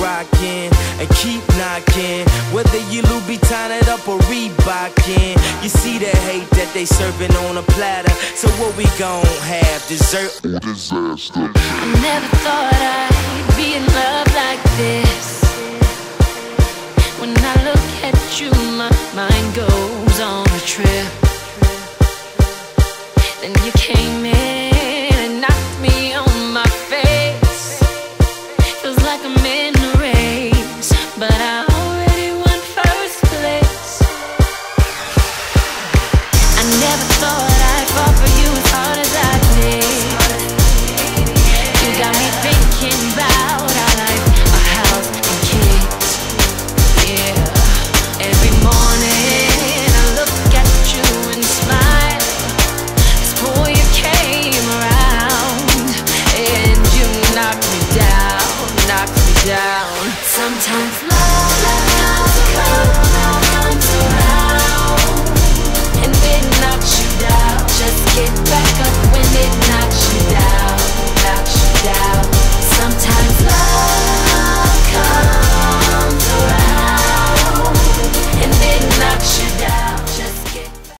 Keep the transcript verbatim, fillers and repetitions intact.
rockin' and keep knocking. Whether you Louboutin it up or Reebokin, you see the hate that they serving on a platter. So what we gon' have, dessert or disaster? I never thought I'd be in love like this. When I look at you, my mind goes on a trip. Then you came in and knocked me on my face. Feels like I'm in a race, but I already won first place. I never thought I'd fall for you as hard as I did. You got me thinking about our life, our house and kids. Yeah, every morning I look at you and smile. Before you came around, and you knocked me down, knocked me down. Sometimes